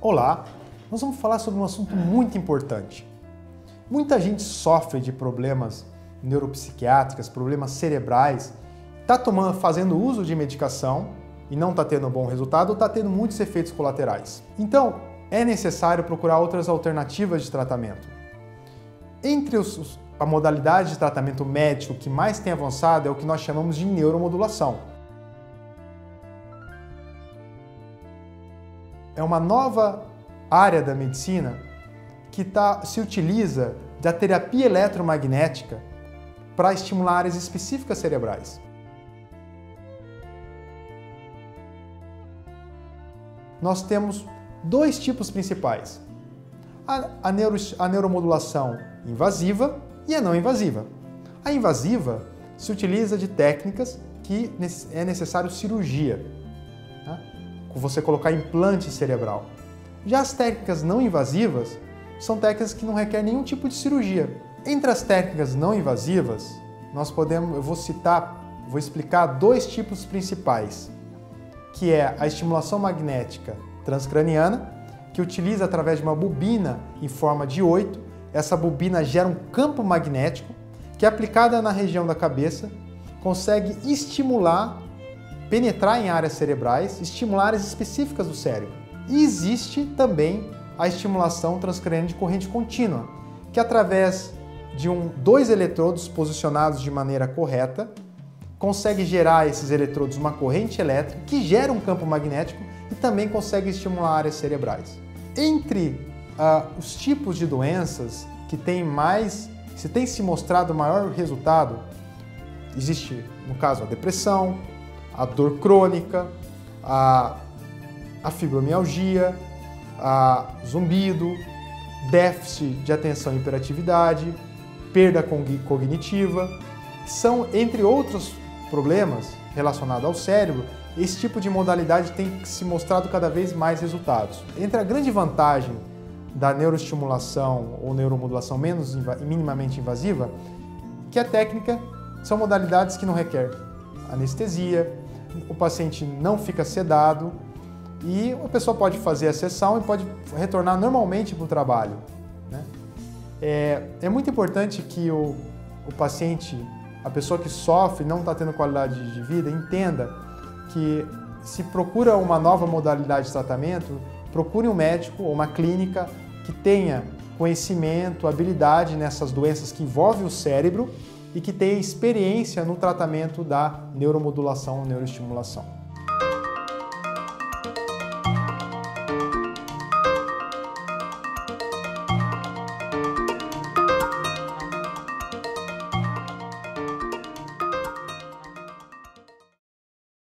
Olá, nós vamos falar sobre um assunto muito importante. Muita gente sofre de problemas neuropsiquiátricos, problemas cerebrais, está fazendo uso de medicação e não está tendo um bom resultado ou está tendo muitos efeitos colaterais. Então, é necessário procurar outras alternativas de tratamento. Entre a modalidade de tratamento médico que mais tem avançado é o que nós chamamos de neuromodulação. É uma nova área da medicina que se utiliza da terapia eletromagnética para estimular áreas específicas cerebrais. Nós temos dois tipos principais: a neuromodulação invasiva e a não invasiva. A invasiva se utiliza de técnicas que é necessário cirurgia, né? Você colocar implante cerebral. Já as técnicas não invasivas são técnicas que não requerem nenhum tipo de cirurgia. Entre as técnicas não invasivas, eu vou explicar dois tipos principais, que é a estimulação magnética transcraniana, que utiliza através de uma bobina em forma de 8. Essa bobina gera um campo magnético que, aplicada na região da cabeça, consegue penetrar em áreas cerebrais, estimular áreas específicas do cérebro. E existe também a estimulação transcraniana de corrente contínua, que através de dois eletrodos posicionados de maneira correta, consegue gerar esses eletrodos uma corrente elétrica que gera um campo magnético e também consegue estimular áreas cerebrais. Entre os tipos de doenças que tem se mostrado maior resultado, existe, no caso, a depressão, a dor crônica, a fibromialgia, a zumbido, déficit de atenção e hiperatividade, perda cognitiva. São, entre outros problemas relacionados ao cérebro, esse tipo de modalidade tem se mostrado cada vez mais resultados. Entre a grande vantagem da neuroestimulação ou neuromodulação minimamente invasiva, que a técnica são modalidades que não requer anestesia, o paciente não fica sedado e a pessoa pode fazer a sessão e pode retornar normalmente para o trabalho, né? É muito importante que o paciente, a pessoa que sofre e não está tendo qualidade de vida, entenda que se procura uma nova modalidade de tratamento, procure um médico ou uma clínica que tenha conhecimento, habilidade nessas doenças que envolvem o cérebro e que tenha experiência no tratamento da neuromodulação ou neuroestimulação.